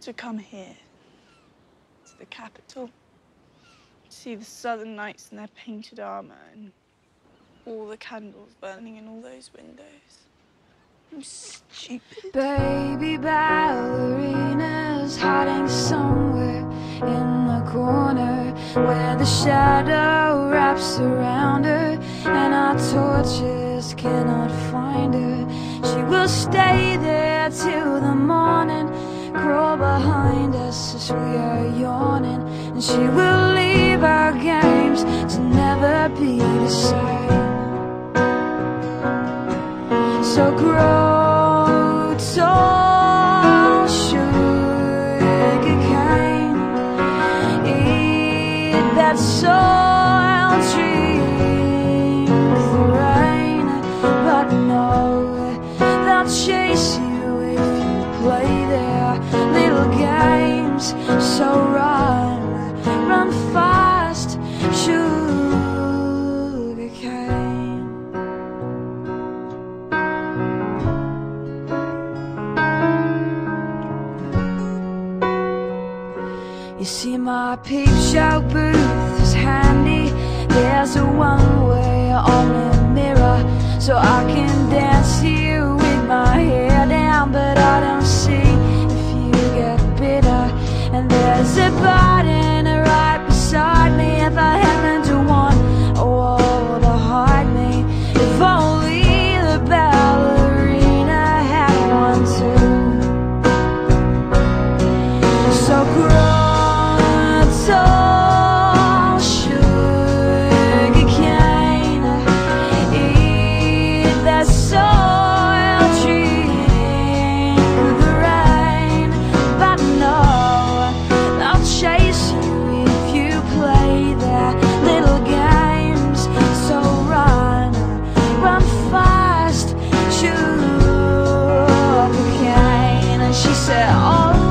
to come here, to the capital, see the Southern Knights in their painted armor and all the candles burning in all those windows. I'm stupid. Baby ballerinas hiding somewhere in the corner where the shadow wraps around her and our torches cannot find her. She will stay there till the morning, crawl behind us as we are yawning, and she will leave our games to never be the same. So grow tall, sugarcane, eat that soil, drink the rain, but no, they'll chase you if you play their little games. So run, run fast, sugarcane. You see, my peep show booth is handy. There's a one-way on the mirror, so I can dance you with my hair down, but I don't see if you get bitter. And there's a button right beside me if I happen to want a wall to hide me. If only the ballerina had one too. So tall, sugarcane, eat that soil, drink the rain, but no, they'll chase you if you play their little games. So run, run fast, sugarcane. And she said, oh,